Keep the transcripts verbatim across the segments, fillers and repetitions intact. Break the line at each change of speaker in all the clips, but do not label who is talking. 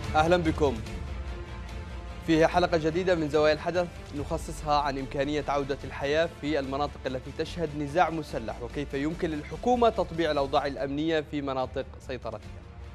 أهلا بكم. فيها حلقة جديدة من زوايا الحدث نخصصها عن إمكانية عودة الحياة في المناطق التي تشهد نزاع مسلح، وكيف يمكن للحكومة تطبيع الأوضاع الأمنية في مناطق سيطرتها.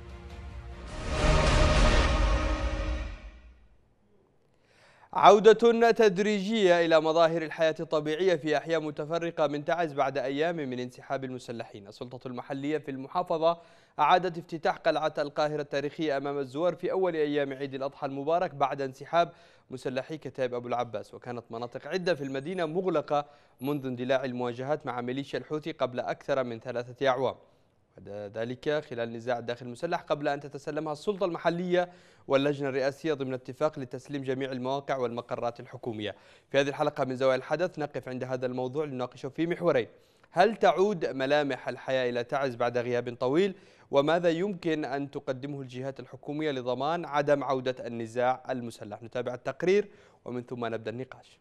عودة تدريجية إلى مظاهر الحياة الطبيعية في أحياء متفرقة من تعز بعد أيام من انسحاب المسلحين. السلطة المحلية في المحافظة أعادت افتتاح قلعة القاهرة التاريخية أمام الزوار في أول أيام عيد الأضحى المبارك بعد انسحاب مسلحي كتائب أبو العباس، وكانت مناطق عدة في المدينة مغلقة منذ اندلاع المواجهات مع ميليشيا الحوثي قبل أكثر من ثلاثة أعوام، ذلك خلال نزاع الداخل المسلح قبل أن تتسلمها السلطة المحلية واللجنة الرئاسية ضمن اتفاق لتسليم جميع المواقع والمقرات الحكومية. في هذه الحلقة من زوايا الحدث نقف عند هذا الموضوع لنناقشه في محورين: هل تعود ملامح الحياة إلى تعز بعد غياب طويل؟ وماذا يمكن أن تقدمه الجهات الحكومية لضمان عدم عودة النزاع المسلح؟ نتابع التقرير ومن ثم نبدأ النقاش.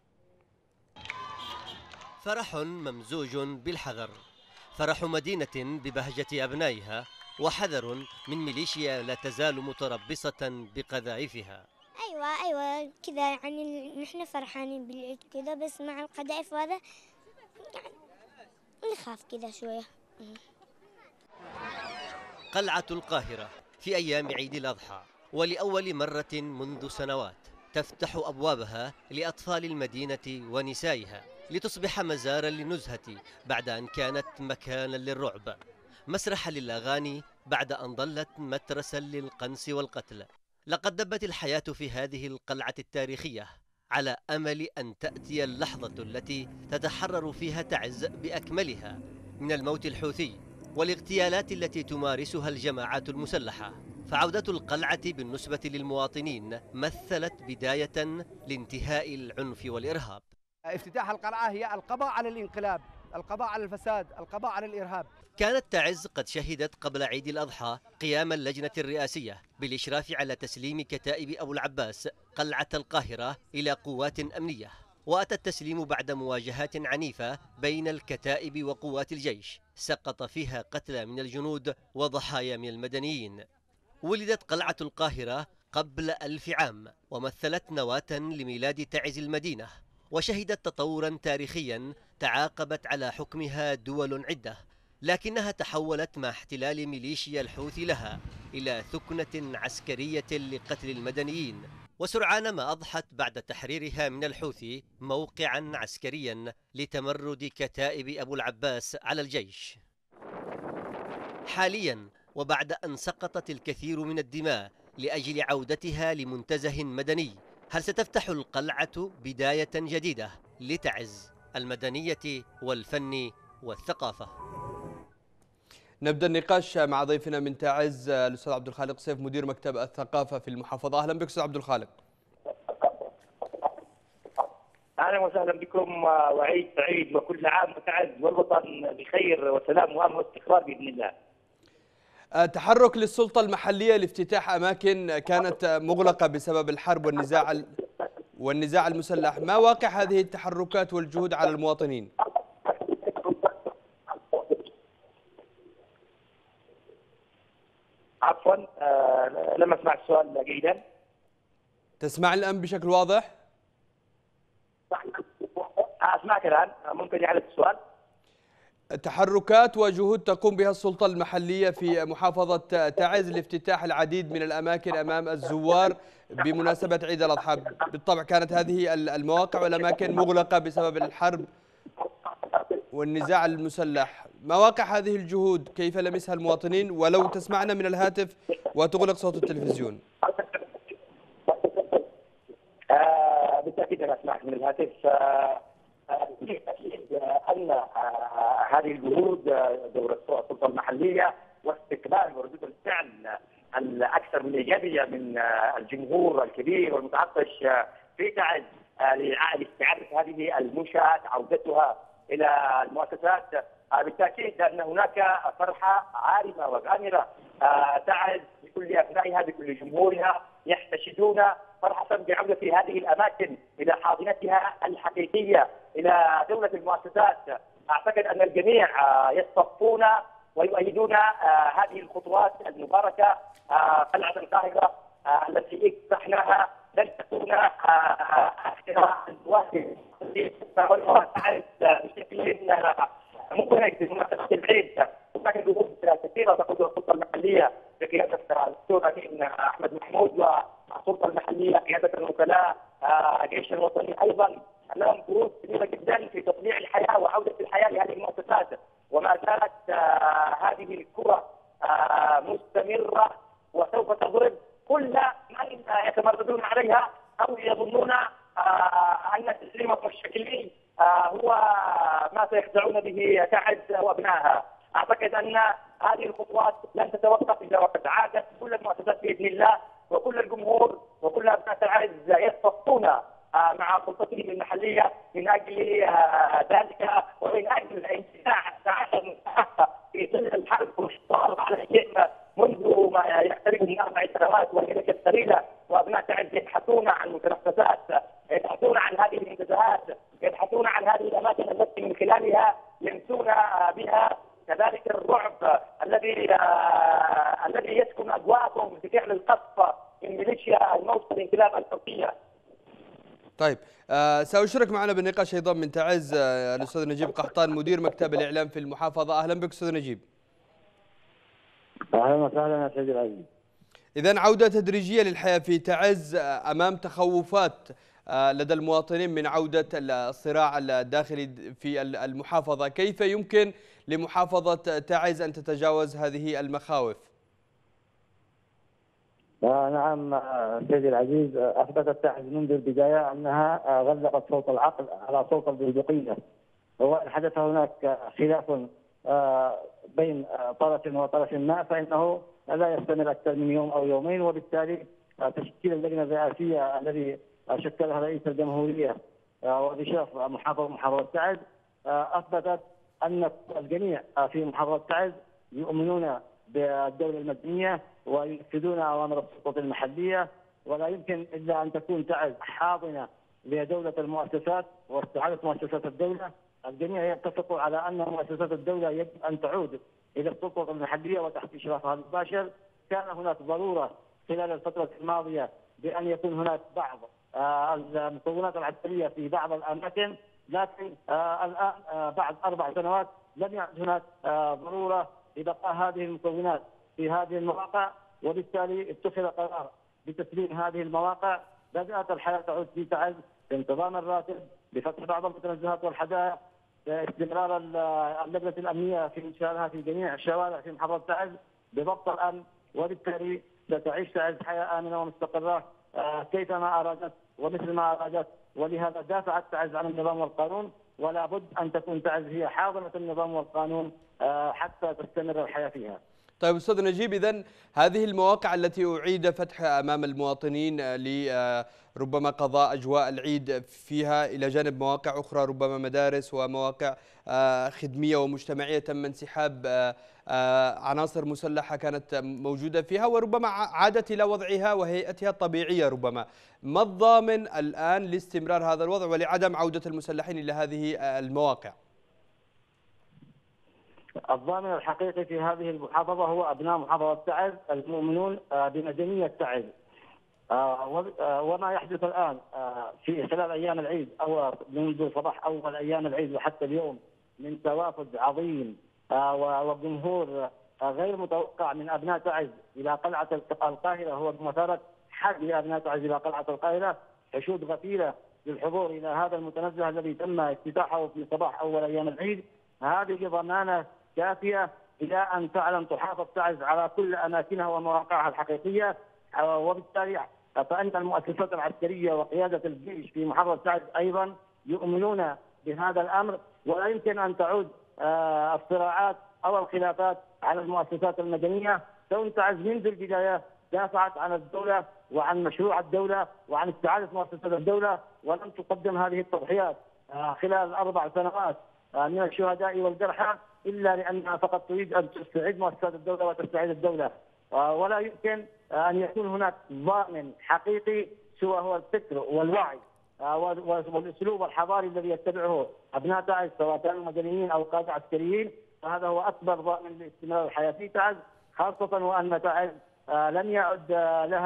فرح ممزوج بالحذر، فرح مدينة ببهجة أبنائها، وحذر من ميليشيا لا تزال متربصة بقذائفها.
ايوه ايوه كذا، يعني نحن فرحانين بالعيد كذا، بس مع القذائف وهذا يعني نخاف كذا شويه.
قلعة القاهرة في أيام عيد الأضحى، ولأول مرة منذ سنوات تفتح أبوابها لأطفال المدينة ونسائها لتصبح مزارا للنزهة بعد أن كانت مكانا للرعب، مسرحا للأغاني بعد أن ظلت مترسا للقنص والقتل. لقد دبت الحياة في هذه القلعة التاريخية على أمل أن تأتي اللحظة التي تتحرر فيها تعز بأكملها من الموت الحوثي والاغتيالات التي تمارسها الجماعات المسلحة. فعودة القلعة بالنسبة للمواطنين مثلت بداية لانتهاء العنف والإرهاب.
افتتاح القلعة هي القضاء على الانقلاب، القضاء على الفساد، القضاء على الإرهاب.
كانت تعز قد شهدت قبل عيد الأضحى قيام اللجنة الرئاسية بالإشراف على تسليم كتائب أبو العباس قلعة القاهرة إلى قوات أمنية، وأتى التسليم بعد مواجهات عنيفة بين الكتائب وقوات الجيش سقط فيها قتلى من الجنود وضحايا من المدنيين. ولدت قلعة القاهرة قبل ألف عام ومثلت نواة لميلاد تعز المدينة، وشهدت تطورا تاريخيا تعاقبت على حكمها دول عدة، لكنها تحولت مع احتلال ميليشيا الحوثي لها إلى ثكنة عسكرية لقتل المدنيين، وسرعان ما أضحت بعد تحريرها من الحوثي موقعا عسكريا لتمرد كتائب أبو العباس على الجيش. حاليا وبعد أن سقطت الكثير من الدماء لأجل عودتها لمنتزه مدني، هل ستفتح القلعة بداية جديدة لتعز المدنية والفن والثقافة؟
نبدأ النقاش مع ضيفنا من تعز الأستاذ عبد الخالق سيف مدير مكتب الثقافة في المحافظة. أهلا بك أستاذ عبد الخالق.
اهلا وسهلا بكم وعيد سعيد وكل عام وتعز والوطن بخير وسلام وامن واستقرار باذن الله.
تحرك للسلطة المحلية لافتتاح أماكن كانت مغلقة بسبب الحرب والنزاع والنزاع المسلح، ما واقع هذه التحركات والجهود على المواطنين؟
عفوا آه لم اسمع السؤال جيدا.
تسمع الآن بشكل واضح؟
اسمعك الان، ممكن يعرف السؤال؟
تحركات وجهود تقوم بها السلطة المحلية في محافظة تعز لافتتاح العديد من الأماكن أمام الزوار بمناسبة عيد الأضحى، بالطبع كانت هذه المواقع والأماكن مغلقة بسبب الحرب والنزاع المسلح، مواقع هذه الجهود كيف لمسها المواطنين؟ ولو تسمعنا من الهاتف وتغلق صوت التلفزيون.
آه بالتأكيد أنا أسمعك من الهاتف. آه أكيد أن آه هذه الجهود دور السلطة المحلية واستقبال وردود الفعل الأكثر من إيجابية من آه الجمهور الكبير والمتعطش آه في تعز آه لاستعادة هذه المنشآت عودتها إلى المؤسسات. آه بالتأكيد أن هناك فرحة عارمة وغامرة. آه تعز بكل أبنائها بكل جمهورها يحتشدون فرحة بعودة هذه الأماكن إلى حاضنتها الحقيقية، إلى دولة المؤسسات. أعتقد أن الجميع يصطفون ويؤيدون هذه الخطوات المباركة. قلعة القاهرة التي اقترحناها لن تكون اخر الواجب بشكل مبرز منطقه العيد. هناك جهود كثيره تقودها السلطه المحليه بقياده الدكتور امين احمد محمود والسلطه المحليه قياده الوكلاء الجيش الوطني ايضا لهم جهود كبيره جدا في تطبيع الحياه وعوده الحياه لهذه المؤسسات، وما زالت هذه الكره مستمره وسوف تضرب كل من يتمردون عليها او يظنون ان تسليمهم الشكلي هو ما سيخدعون به تعز وابنائها. اعتقد ان هذه الخطوات لن تتوقف اذا وقد عادت كل المؤسسات باذن الله، وكل الجمهور وكل ابناء تعز يصفون مع سلطتهم المحليه من اجل ذلك ومن اجل انتزاع الساعات المستحقه في ظل الحرب والحصار عليهم منذ ما يقترب من اربع سنوات وهي ليست قليله، وابناء تعز يبحثون عن متنفسات، يبحثون عن هذه الانتزاهات، يبحثون عن هذه الاماكن التي من خلالها ينسون بها كذلك الرعب الذي آه الذي يسكن اجواءهم بفعل القصف من ميليشيا الموصل الانقلاب التركيه.
طيب آه سأشرك معنا بالنقاش أيضا من تعز آه الأستاذ نجيب قحطان مدير مكتب الإعلام في المحافظة. أهلا بك أستاذ نجيب.
أهلا وسهلا يا سيدي العزيز.
إذن عودة تدريجية للحياة في تعز آه أمام تخوفات آه لدى المواطنين من عودة الصراع الداخلي في المحافظة، كيف يمكن لمحافظة تعز أن تتجاوز هذه المخاوف؟
نعم سيدي العزيز، اثبتت تعز منذ البدايه انها غلقت صوت العقل على صوت البندقيه، وان حدث هناك خلاف بين طرف وطرف ما فانه لا يستمر اكثر من يوم او يومين، وبالتالي تشكيل اللجنه الرئاسيه الذي شكلها رئيس الجمهوريه وبشرف محافظه محافظه تعز اثبتت ان الجميع في محافظه تعز يؤمنون بالدوله المدنيه وينفذون اوامر السلطه المحليه، ولا يمكن الا ان تكون تعز حاضنه لدوله المؤسسات واستعاده مؤسسات الدوله. الجميع يتفق على ان مؤسسات الدوله يجب ان تعود الى السلطه المحليه وتحت اشرافها المباشر. كان هناك ضروره خلال الفتره الماضيه بان يكون هناك بعض المكونات العسكريه في بعض الاماكن، لكن الان بعد اربع سنوات لم يعد هناك ضروره لبقاء هذه المكونات في هذه المواقع، وبالتالي اتخذ قرار بتسليم هذه المواقع. بدات الحياه تعود في تعز بانتظام الراتب، بفتح بعض المتنزهات والحدائق، باستمرار اللجنه الامنيه في انشائها في جميع الشوارع في محافظه تعز بضبط الامن، وبالتالي ستعيش تعز حياه امنه ومستقره كيفما ارادت ومثل ما ارادت. ولهذا دافعت تعز عن النظام والقانون، ولا بد ان تكون تعز هي حاضنه النظام والقانون حتى تستمر الحياه فيها.
طيب أستاذ نجيب، إذن هذه المواقع التي أعيد فتحها أمام المواطنين لربما قضاء أجواء العيد فيها إلى جانب مواقع أخرى ربما مدارس ومواقع خدمية ومجتمعية تم انسحاب عناصر مسلحة كانت موجودة فيها وربما عادت إلى وضعها وهيئتها الطبيعية، ربما ما الضامن الآن لاستمرار هذا الوضع ولعدم عودة المسلحين إلى هذه المواقع؟
الضامن الحقيقي في هذه المحافظة هو أبناء محافظة تعز المؤمنون بمدنية تعز، وما يحدث الآن في خلال أيام العيد أو منذ صباح أول أيام العيد وحتى اليوم من توافد عظيم وجمهور غير متوقع من أبناء تعز إلى قلعة القاهرة، هو بمثابة حد لأبناء تعز إلى قلعة القاهرة، حشود غفيرة للحضور إلى هذا المتنزه الذي تم افتتاحه في صباح أول أيام العيد. هذه ضمانة كافية إلى أن تعلم تحافظ تعز على كل أماكنها ومواقعها الحقيقية، وبالتالي فإن المؤسسات العسكرية وقيادة الجيش في محافظة تعز أيضا يؤمنون بهذا الأمر، ولا يمكن أن تعود الصراعات أو الخلافات على المؤسسات المدنية. كون تعز منذ البداية دافعت عن الدولة وعن مشروع الدولة وعن استعادة مؤسسات الدولة، ولم تقدم هذه التضحيات خلال أربع سنوات من الشهداء والجرحى إلا لأنها فقط تريد أن تستعيد مؤسسات الدولة وتستعيد الدولة، ولا يمكن أن يكون هناك ضامن حقيقي سوى هو الفكر والوعي والأسلوب الحضاري الذي يتبعه أبناء تعز سواء كانوا مدنيين أو قادة عسكريين، فهذا هو أكبر ضامن لاستمرار الحياة في تعز، خاصة وأن تعز لم يعد لها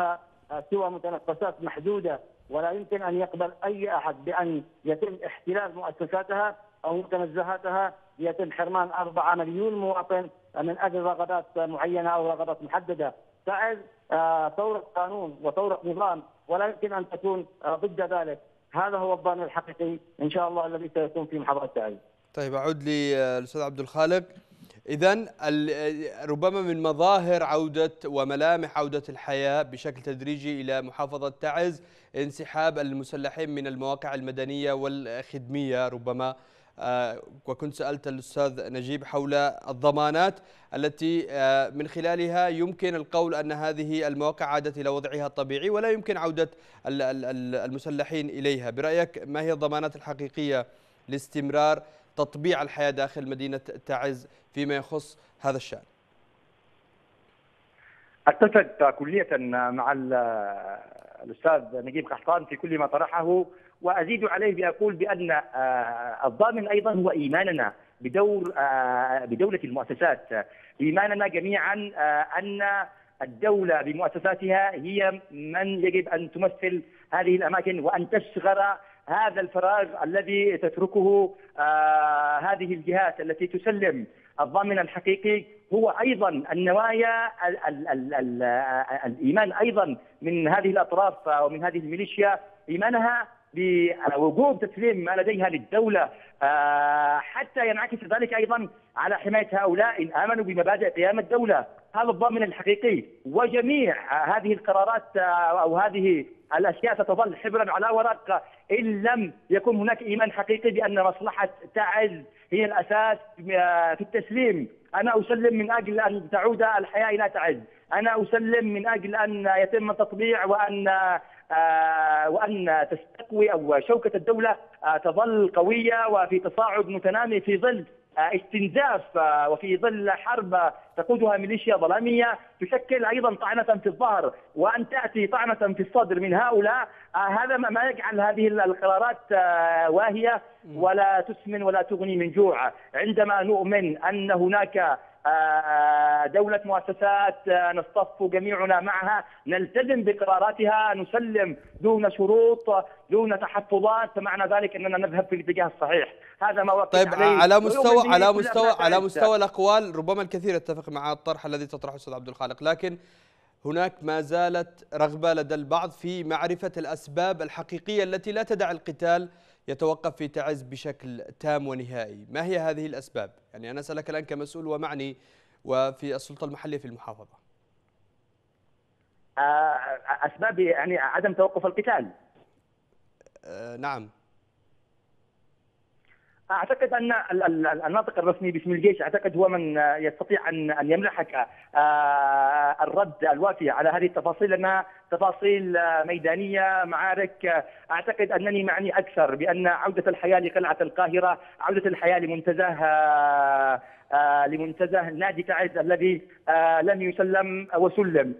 سوى متنفسات محدودة، ولا يمكن أن يقبل أي أحد بأن يتم احتلال مؤسساتها أو متنزهاتها، يتم حرمان أربعة مليون مواطن من أجل رغبات معينة أو رغبات محددة. تعز ثورة قانون وثورة نظام، ولا يمكن أن تكون ضد ذلك. هذا هو الضامن الحقيقي إن شاء الله الذي سيكون في محافظة تعز.
طيب أعود للأستاذ عبد الخالق. إذن ربما من مظاهر عودة وملامح عودة الحياة بشكل تدريجي إلى محافظة تعز انسحاب المسلحين من المواقع المدنية والخدمية ربما، وكنت سألت الأستاذ نجيب حول الضمانات التي من خلالها يمكن القول أن هذه المواقع عادت إلى وضعها الطبيعي ولا يمكن عودة المسلحين إليها. برأيك ما هي الضمانات الحقيقية لاستمرار تطبيع الحياة داخل مدينة تعز فيما يخص هذا الشأن؟
أتفق كلية مع الأستاذ نجيب قحطان في كل ما طرحه، وأزيد عليه بأقول بأن الضامن أيضا هو إيماننا بدور بدولة المؤسسات، إيماننا جميعا أن الدولة بمؤسساتها هي من يجب أن تمثل هذه الأماكن وأن تشغل هذا الفراغ الذي تتركه آه هذه الجهات التي تسلم. الضامن الحقيقي هو أيضا النوايا ال ال ال ال الإيمان أيضا من هذه الأطراف ومن هذه الميليشيا، إيمانها بوجوب تسليم ما لديها للدولة، آه حتى ينعكس ذلك أيضا على حماية هؤلاء إن آمنوا بمبادئ قيام الدولة. هذا الضامن الحقيقي، وجميع هذه القرارات أو هذه الأشياء ستظل حبرا على ورق إن لم يكن هناك إيمان حقيقي بأن مصلحة تعز هي الأساس في التسليم. أنا أسلم من أجل أن تعود الحياة إلى تعز، أنا أسلم من أجل أن يتم التطبيع وأن آه وأن تستقوي أو شوكة الدولة آه تظل قوية وفي تصاعد متنامي في ظل آه استنزاف آه وفي ظل حرب تقودها ميليشيا ظلامية تشكل أيضا طعنة في الظهر، وأن تأتي طعنة في الصدر من هؤلاء. آه هذا ما يجعل هذه القرارات آه واهية ولا تسمن ولا تغني من جوع. عندما نؤمن أن هناك دولة مؤسسات نصطف جميعنا معها، نلتزم بقراراتها، نسلم دون شروط دون تحفظات، فمعنى ذلك أننا نذهب في الاتجاه الصحيح. هذا ما وقف
طيب
عليه.
على مستوى على مستوى على مستوى الأقوال ربما الكثير يتفق مع الطرح الذي تطرحه أستاذ عبد الخالق، لكن هناك ما زالت رغبة لدى البعض في معرفة الأسباب الحقيقية التي لا تدع القتال يتوقف في تعز بشكل تام ونهائي. ما هي هذه الأسباب؟ يعني أنا أسألك الآن كمسؤول ومعني وفي السلطة المحلية في المحافظة.
أسباب يعني عدم توقف القتال.
آه نعم.
أعتقد أن الناطق الرسمي باسم الجيش أعتقد هو من يستطيع أن أن يمنحك الرد الوافي على هذه التفاصيل، لأنها تفاصيل ميدانية معارك. أعتقد أنني معني أكثر بأن عودة الحياة لقلعة القاهرة، عودة الحياة لمنتزه لمنتزه نادي تعز الذي لم يسلم وسلم،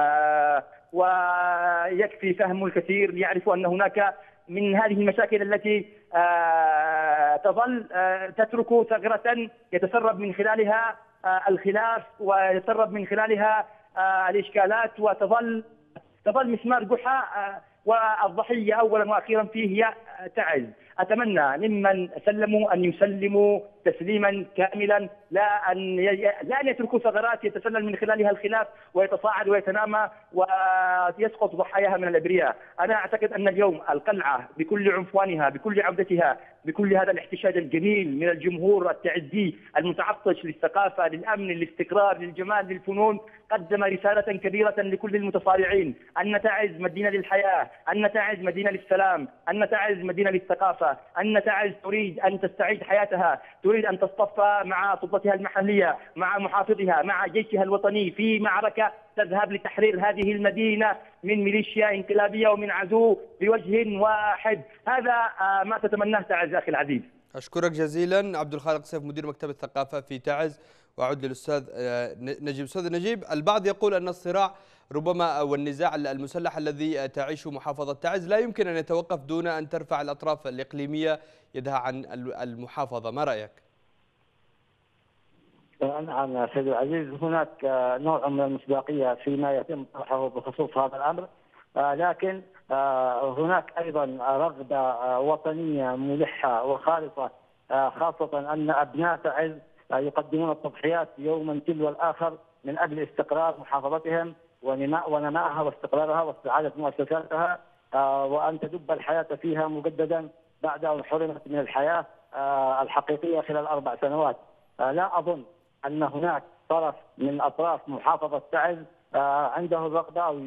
ويكفي فهم الكثير ليعرفوا أن هناك من هذه المشاكل التي آه تظل آه تترك ثغرة يتسرب من خلالها آه الخلاف ويتسرب من خلالها آه الإشكالات، وتظل تظل مسمار جحا، والضحية أولا وأخيرا فيه هي تعز. أتمنى ممن سلموا أن يسلموا تسليما كاملا، لا أن لا أن يتركوا ثغرات يتسلل من خلالها الخلاف ويتصاعد ويتنامى ويسقط ضحاياها من الأبرياء. أنا أعتقد أن اليوم القلعة بكل عنفوانها، بكل عودتها، بكل هذا الاحتشاد الجميل من الجمهور التعزي المتعطش للثقافة، للأمن، للاستقرار، للجمال، للفنون، قدم رسالة كبيرة لكل المتصارعين أن تعز مدينة للحياة، أن تعز مدينة للسلام، أن تعز مدينة للثقافة، أن تعز تريد أن تستعيد حياتها، تريد أن تصطفى مع سلطتها المحلية، مع محافظها، مع جيشها الوطني في معركة تذهب لتحرير هذه المدينة من ميليشيا انقلابية ومن عدو بوجه واحد. هذا ما تتمناه تعز أخي العزيز.
أشكرك جزيلا. عبد الخالق سيف مدير مكتب الثقافة في تعز. وأعود للأستاذ نجيب. أستاذ نجيب، البعض يقول أن الصراع ربما والنزاع المسلح الذي تعيشه محافظة تعز لا يمكن أن يتوقف دون أن ترفع الأطراف الإقليمية يدها عن المحافظة، ما رأيك؟
نعم سيدي العزيز، هناك نوع من المصداقية فيما يتم طرحه بخصوص هذا الأمر، لكن هناك أيضا رغبة وطنية ملحة وخالصة، خاصة أن أبناء تعز يقدمون التضحيات يوما تلو الآخر من أجل استقرار محافظتهم ونمائها واستقرارها واستعادة مؤسساتها، وأن تدب الحياة فيها مجددا بعد أن حرمت من الحياة الحقيقية خلال أربع سنوات. لا أظن أن هناك طرف من أطراف محافظة تعز عنده الرغبة أو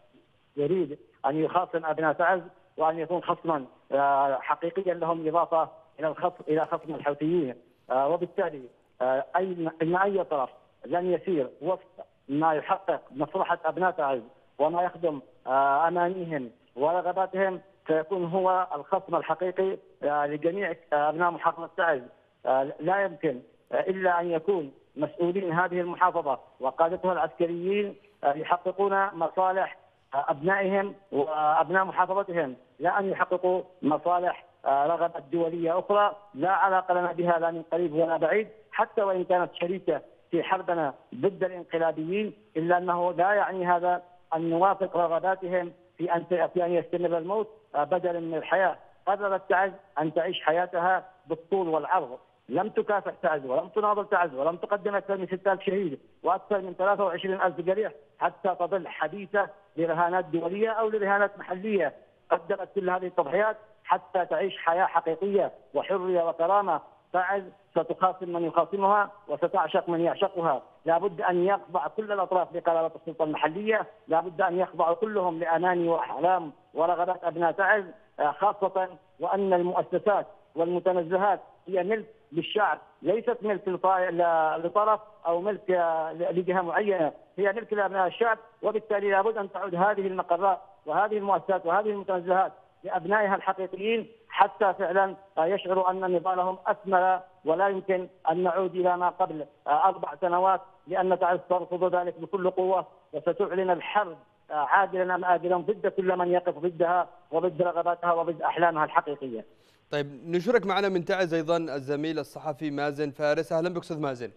يريد أن يخاصم أبناء تعز وأن يكون خصما حقيقيا لهم إضافة إلى الخصم إلى خصم الحوثيين، وبالتالي أي إن أي طرف لن يسير وفق ما يحقق مصلحة أبناء تعز وما يخدم أمانيهم ورغباتهم سيكون هو الخصم الحقيقي لجميع أبناء محافظة تعز. لا يمكن إلا أن يكون مسؤولين هذه المحافظة وقادتها العسكريين يحققون مصالح أبنائهم وأبناء محافظتهم، لا أن يحققوا مصالح رغبات دولية أخرى لا علاقة لنا بها لا من قريب ولا بعيد، حتى وإن كانت شريكة في حربنا ضد الانقلابيين، إلا أنه لا يعني هذا أن نوافق رغباتهم في أن في أن يستمر الموت بدلا من الحياة. قررت تعز أن تعيش حياتها بالطول والعرض، لم تكافح تعز ولم تناضل تعز ولم تقدم أكثر من ستة آلاف شهيد وأكثر من ثلاثة وعشرين ألف جريح حتى تظل حديثة لرهانات دولية أو لرهانات محلية. قدمت كل هذه التضحيات حتى تعيش حياة حقيقية وحرية وكرامة. تعز ستخاصم من يخاصمها وستعشق من يعشقها. لا بد أن يخضع كل الأطراف لقرارات السلطة المحلية، لا بد أن يخضعوا كلهم لأماني وأحلام ورغبات أبناء تعز، خاصة وأن المؤسسات والمتنزهات هي ملك للشعب، ليست ملك لطرف أو ملك لجهة معينة، هي ملك لأبناء الشعب. وبالتالي لا بد أن تعود هذه المقرات وهذه المؤسسات وهذه المتنزهات لأبنائها الحقيقيين حتى فعلا يشعروا أن نضالهم أثمر، ولا يمكن أن نعود إلى ما قبل أربع سنوات، لأن تعز ترفض ذلك بكل قوة وستعلن الحرب عاجلا أم آجلا ضد كل من يقف ضدها وضد رغباتها وضد أحلامها الحقيقية.
طيب نشرك معنا من تعز أيضا الزميل الصحفي مازن فارس. أهلا بك أستاذ مازن.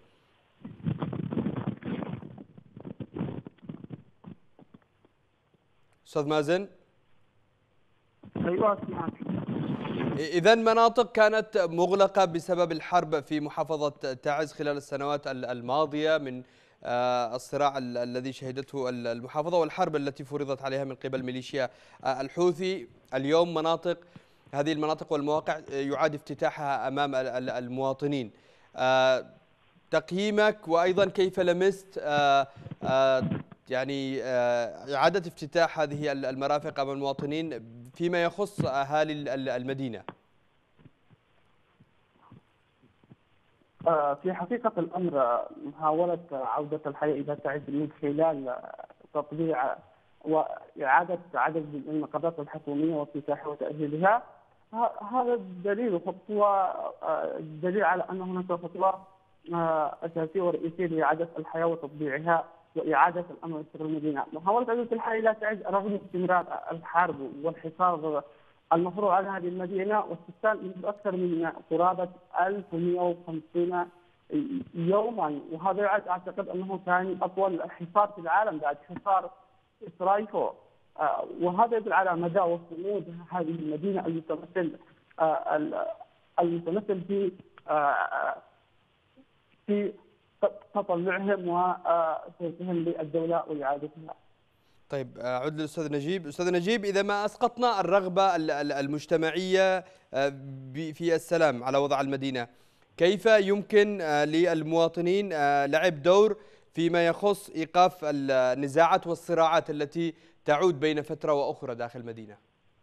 أستاذ مازن.
أيوة أسمعك.
إذا مناطق كانت مغلقة بسبب الحرب في محافظة تعز خلال السنوات الماضية من الصراع الذي شهدته المحافظة والحرب التي فرضت عليها من قبل ميليشيا الحوثي. اليوم مناطق هذه المناطق والمواقع يعاد افتتاحها أمام المواطنين. تقييمك وأيضا كيف لمست يعني إعادة افتتاح هذه المرافق أمام المواطنين فيما يخص أهالي المدينة؟
في حقيقة الأمر محاولة عودة الحياة إلى تعز من خلال تطبيع وإعادة عدد من المقرات الحكومية وافتتاحها وتأهيلها، هذا دليل خطوة دليل على أن هناك خطوة أساسية ورئيسية لإعادة الحياة وتطبيعها وإعادة الأمن واستقرار المدينة. محاولة عودة الحياة إلى تعز رغم استمرار الحرب والحصار المفروض على هذه المدينة والسكان منذ أكثر من قرابة ألف ومئة وخمسين يوما، وهذا أعتقد أنه كان أطول حصار في العالم بعد حصار إسرائيل، وهذا يدل على مدى وصمود هذه المدينة المتمثل المتمثل في في تطلعهم وصوتهم للدولة وإعادتها.
طيب أعود للأستاذ نجيب. أستاذ نجيب، إذا ما أسقطنا الرغبة المجتمعية في السلام على وضع المدينة، كيف يمكن للمواطنين لعب دور فيما يخص إيقاف النزاعات والصراعات التي تعود بين فترة وأخرى داخل المدينة؟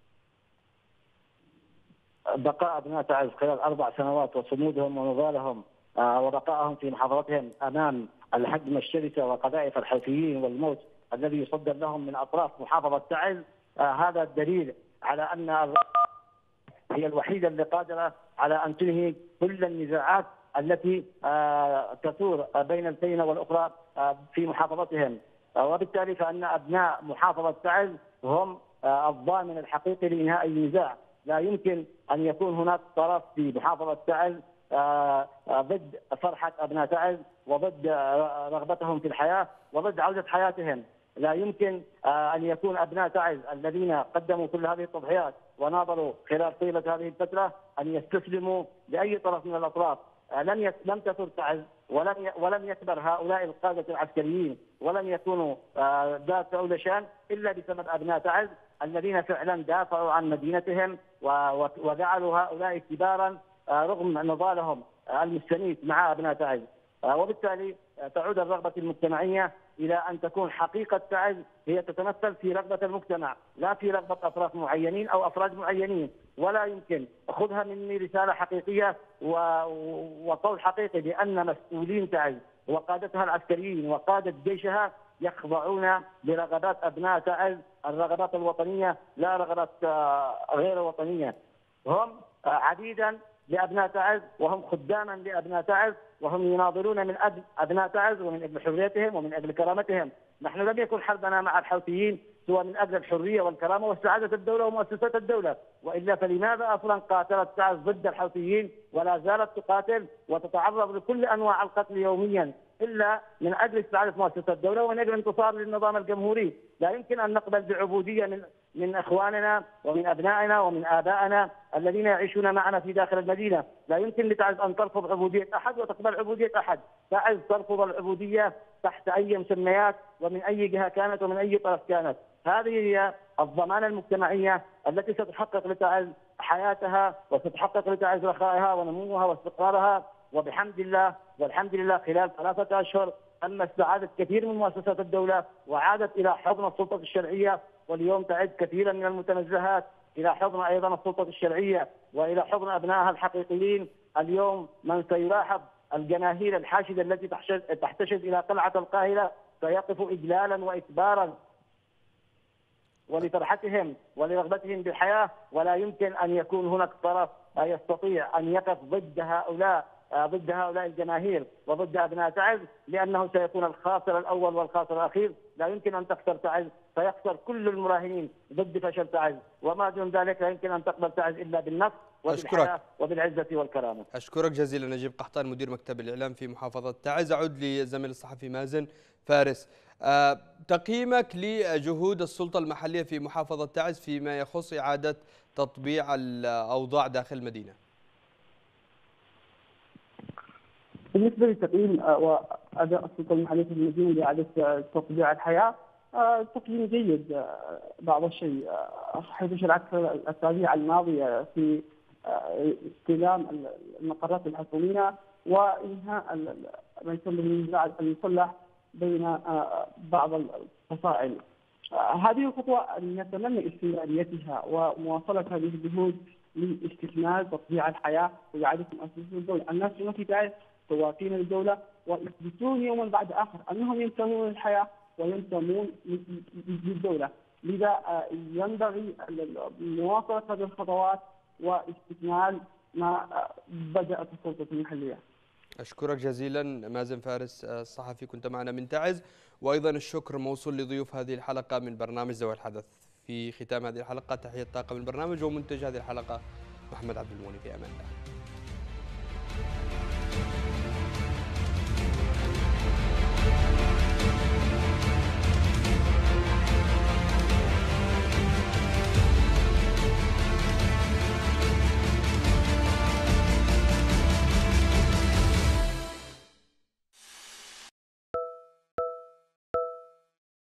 بقاء أبناء تعز خلال أربع سنوات وصمودهم ونضالهم وبقائهم في محافظتهم أمام الهجمة الشرسة وقذائف الحوثيين والموت الذي يصدر لهم من أطراف محافظة تعز، هذا الدليل على أن هي الوحيدة اللي قادرة على أن تنهي كل النزاعات التي تثور بين الفينة والأخرى في محافظتهم. وبالتالي فإن أبناء محافظة تعز هم الضامن الحقيقي لإنهاء النزاع. لا يمكن أن يكون هناك طرف في محافظة تعز ضد فرحة أبناء تعز وضد رغبتهم في الحياة وضد عودة حياتهم. لا يمكن أن يكون أبناء تعز الذين قدموا كل هذه التضحيات وناضلوا خلال طيلة هذه الفترة أن يستسلموا لأي طرف من الأطراف. لم لم تثر تعز ولم ولم يكبر هؤلاء القادة العسكريين ولم يكونوا ذات أولى شان إلا بسبب أبناء تعز الذين فعلا دافعوا عن مدينتهم وجعلوا هؤلاء كبارا رغم نضالهم المستميت مع أبناء تعز. وبالتالي تعود الرغبة المجتمعية إلى أن تكون حقيقة تعز هي تتمثل في رغبة المجتمع لا في رغبة أطراف معينين أو أفراد معينين. ولا يمكن خذها مني رسالة حقيقية وقول حقيقي بأن مسؤولين تعز وقادتها العسكريين وقادة جيشها يخضعون لرغبات أبناء تعز، الرغبات الوطنية لا رغبات غير وطنية. هم عبيدا لأبناء تعز وهم خداما لأبناء تعز وهم يناضلون من أجل أبناء تعز ومن أجل حريتهم ومن أجل كرامتهم. نحن لم يكن حربنا مع الحوثيين سوى من أجل الحرية والكرامة واستعادة الدولة ومؤسسات الدولة، وإلا فلماذا أصلا قاتلت تعز ضد الحوثيين ولا زالت تقاتل وتتعرض لكل أنواع القتل يوميا إلا من أجل استعادة مؤسسات الدولة ومن أجل انتصار للنظام الجمهوري. لا يمكن أن نقبل بعبودية من من إخواننا ومن أبنائنا ومن آبائنا الذين يعيشون معنا في داخل المدينة. لا يمكن لتعز أن ترفض عبودية أحد وتقبل عبودية أحد. تعز ترفض العبودية تحت أي مسميات ومن أي جهة كانت ومن أي طرف كانت. هذه هي الضمانة المجتمعية التي ستحقق لتعز حياتها وستحقق لتعز رخائها ونموها واستقرارها. وبحمد الله والحمد لله خلال ثلاثة أشهر تم استعادة كثير من مؤسسات الدولة وعادت إلى حضن السلطة الشرعية، واليوم تعد كثيرا من المتنزهات إلى حضن أيضا السلطة الشرعية وإلى حضن أبنائها الحقيقيين. اليوم من سيلاحظ الجماهير الحاشدة التي تحتشد إلى قلعة القاهرة سيقف إجلالا وإكبارا ولفرحتهم ولرغبتهم بالحياة، ولا يمكن أن يكون هناك طرف يستطيع أن يقف ضد هؤلاء ضد هؤلاء الجماهير وضد أبناء تعز، لأنه سيكون الخاسر الأول والخاسر الأخير. لا يمكن أن تخسر تعز، سيخسر كل المراهنين ضد فشل تعز، وما دون ذلك لا يمكن أن تقبل تعز إلا بالنصر وبالحياة وبالعزة والكرامة.
أشكرك جزيلا نجيب قحطان مدير مكتب الإعلام في محافظة تعز. أعود للزميل الصحفي مازن فارس. أه تقييمك لجهود السلطة المحلية في محافظة تعز فيما يخص إعادة تطبيع الأوضاع داخل المدينة.
بالنسبة لتقييم وأداء السلطة المحلية في المدينة لإعادة تطبيع الحياة، تقييم جيد بعض الشيء، حيث شرعت الأسابيع الماضية في استلام المقرات الحكومية وإنهاء ما يسمى بالنزاع المسلح بين بعض الفصائل. هذه الخطوة نتمنى استمراريتها ومواصلة هذه الجهود لاستكمال تطبيع الحياة وإعادة مؤسسات الدولة. الناس في تعز سواقين للدولة ويثبتون يوما بعد آخر أنهم ينتمون للحياة وينتمون للدولة، لذا ينبغي مواصلة هذه الخطوات واستكمال ما بدأت السلطة المحلية.
أشكرك جزيلا مازن فارس الصحفي، كنت معنا من تعز. وأيضا الشكر موصول لضيوف هذه الحلقة من برنامج ذوي الحدث. في ختام هذه الحلقة تحية طاقم البرنامج ومنتج هذه الحلقة محمد عبد المغني، في أمان الله.